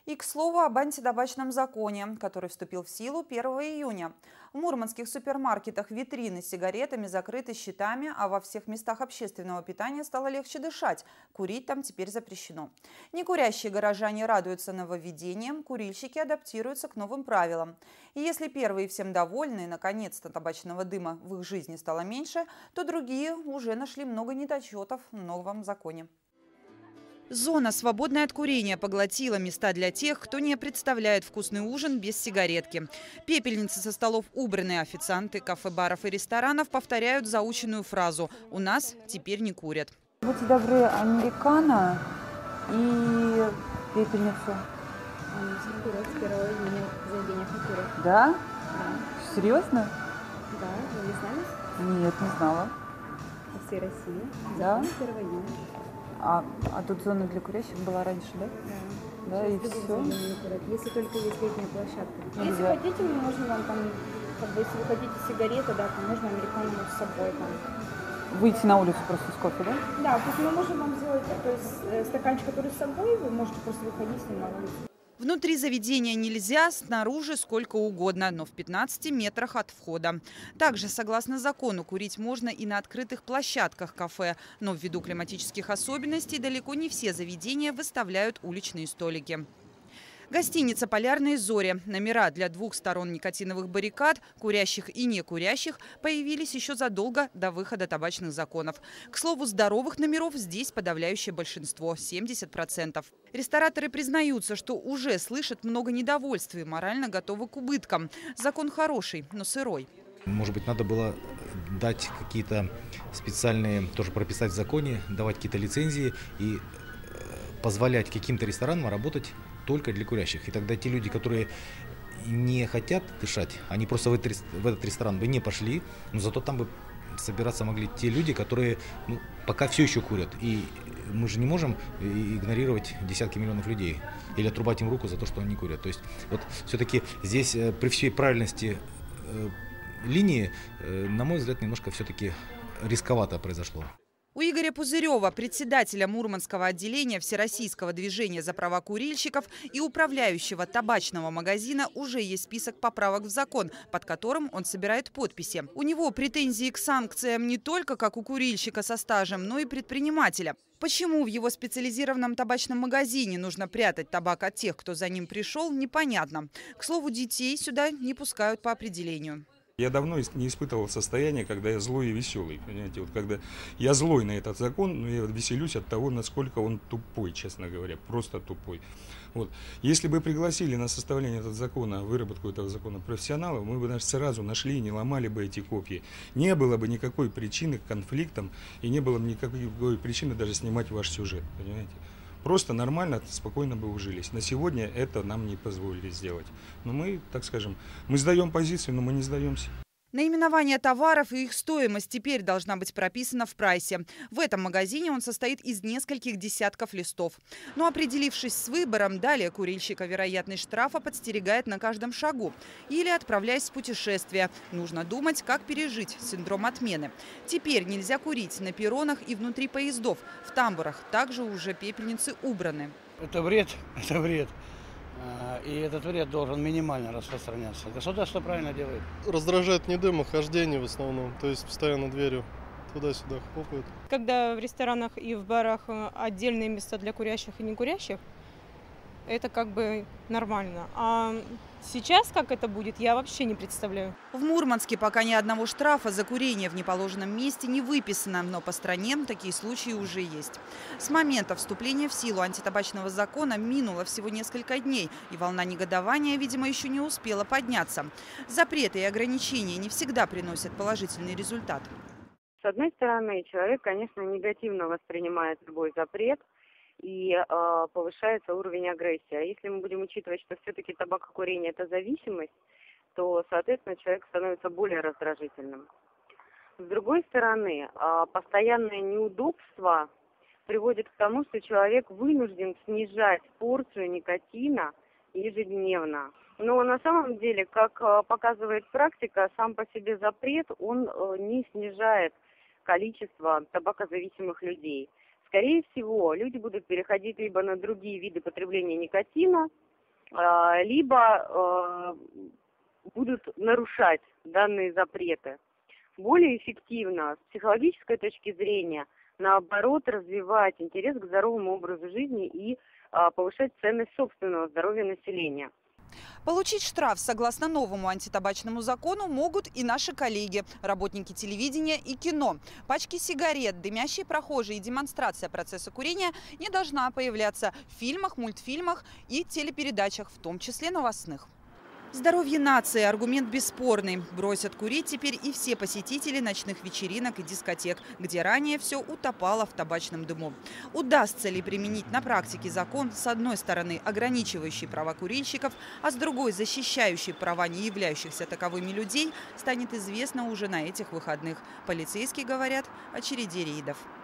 И, к слову, об антитабачном законе, который вступил в силу 1 июня. В мурманских супермаркетах витрины с сигаретами закрыты щитами, а во всех местах общественного питания стало легче дышать. Курить там теперь запрещено. Некурящие горожане радуются нововведениям, курильщики адаптируются к новым правилам. И если первые всем довольны, и наконец-то табачного дыма в их жизни стало меньше, то другие уже нашли много недочетов в новом законе. Зона, свободная от курения, поглотила места для тех, кто не представляет вкусный ужин без сигаретки. Пепельницы со столов убраны, официанты кафе, баров и ресторанов повторяют заученную фразу «У нас теперь не курят». Будьте добры, американо и пепельницу. Они курят с 1 июня в заведениях не курят. Да? Да. Серьезно? Да, вы не знали? Нет, не знала. По всей России. Да? Закон 1 июня. А тут зона для курящих была раньше, да? Да. Да, и Сейчас все. любые заведения не курят, если только есть летняя площадка. Нельзя. Если хотите, мы можем вам там, если вы хотите сигареты, да, то можно американо с собой там. Выйти на улицу просто с кофе, да? Да, то есть мы можем вам сделать, то есть стаканчик, который с собой, вы можете просто выходить с ним на улицу. Внутри заведения нельзя, снаружи сколько угодно, но в 15 метрах от входа. Также, согласно закону, курить можно и на открытых площадках кафе. Но ввиду климатических особенностей далеко не все заведения выставляют уличные столики. Гостиница «Полярные зори». Номера для двух сторон никотиновых баррикад, курящих и некурящих, появились еще задолго до выхода табачных законов. К слову, здоровых номеров здесь подавляющее большинство – 70%. Рестораторы признаются, что уже слышат много недовольства и морально готовы к убыткам. Закон хороший, но сырой. Может быть, надо было дать какие-то специальные, тоже прописать в законе, давать какие-то лицензии и позволять каким-то ресторанам работать только для курящих. И тогда те люди, которые не хотят дышать, они просто в этот ресторан бы не пошли, но зато там бы собираться могли те люди, которые пока все еще курят. И мы же не можем игнорировать десятки миллионов людей или отрубать им руку за то, что они не курят. То есть вот все-таки здесь при всей правильности линии, на мой взгляд, немножко все-таки рисковато произошло. У Игоря Пузырева, председателя Мурманского отделения Всероссийского движения за права курильщиков и управляющего табачного магазина, уже есть список поправок в закон, под которым он собирает подписи. У него претензии к санкциям не только как у курильщика со стажем, но и предпринимателя. Почему в его специализированном табачном магазине нужно прятать табак от тех, кто за ним пришел, непонятно. К слову, детей сюда не пускают по определению. Я давно не испытывал состояние, когда я злой и веселый. Понимаете, вот когда я злой на этот закон, но я веселюсь от того, насколько он тупой, честно говоря, просто тупой. Вот. Если бы пригласили на составление этого закона, выработку этого закона профессионалов, мы бы сразу нашли и не ломали бы эти копья. Не было бы никакой причины к конфликтам и не было бы никакой причины даже снимать ваш сюжет, понимаете. Просто нормально, спокойно бы ужились. На сегодня это нам не позволили сделать. Но мы, так скажем, мы сдаем позицию, но мы не сдаемся. Наименование товаров и их стоимость теперь должна быть прописана в прайсе. В этом магазине он состоит из нескольких десятков листов. Но определившись с выбором, далее курильщика вероятность штрафа подстерегает на каждом шагу. Или отправляясь в путешествие. Нужно думать, как пережить синдром отмены. Теперь нельзя курить на перронах и внутри поездов. В тамбурах также уже пепельницы убраны. Это вред, это вред. И этот вред должен минимально распространяться. Государство правильно делает. Раздражает не дым, а хождение в основном. То есть постоянно дверью туда-сюда хлопают. Когда в ресторанах и в барах отдельные места для курящих и некурящих, это как бы нормально. А сейчас как это будет, я вообще не представляю. В Мурманске пока ни одного штрафа за курение в неположенном месте не выписано, но по стране такие случаи уже есть. С момента вступления в силу антитабачного закона минуло всего несколько дней, и волна негодования, видимо, еще не успела подняться. Запреты и ограничения не всегда приносят положительный результат. С одной стороны, человек, конечно, негативно воспринимает любой запрет, и повышается уровень агрессии. А если мы будем учитывать, что все-таки табакокурение – это зависимость, то, соответственно, человек становится более раздражительным. С другой стороны, постоянное неудобство приводит к тому, что человек вынужден снижать порцию никотина ежедневно. Но на самом деле, как показывает практика, сам по себе запрет, он не снижает количество табакозависимых людей. Скорее всего, люди будут переходить либо на другие виды потребления никотина, либо будут нарушать данные запреты. Более эффективно, с психологической точки зрения, наоборот, развивать интерес к здоровому образу жизни и повышать ценность собственного здоровья населения. Получить штраф согласно новому антитабачному закону могут и наши коллеги, работники телевидения и кино. Пачки сигарет, дымящие прохожие и демонстрация процесса курения не должна появляться в фильмах, мультфильмах и телепередачах, в том числе новостных. Здоровье нации – аргумент бесспорный. Бросят курить теперь и все посетители ночных вечеринок и дискотек, где ранее все утопало в табачном дыму. Удастся ли применить на практике закон, с одной стороны ограничивающий права курильщиков, а с другой защищающий права не являющихся таковыми людей, станет известно уже на этих выходных. Полицейские говорят о череде рейдов.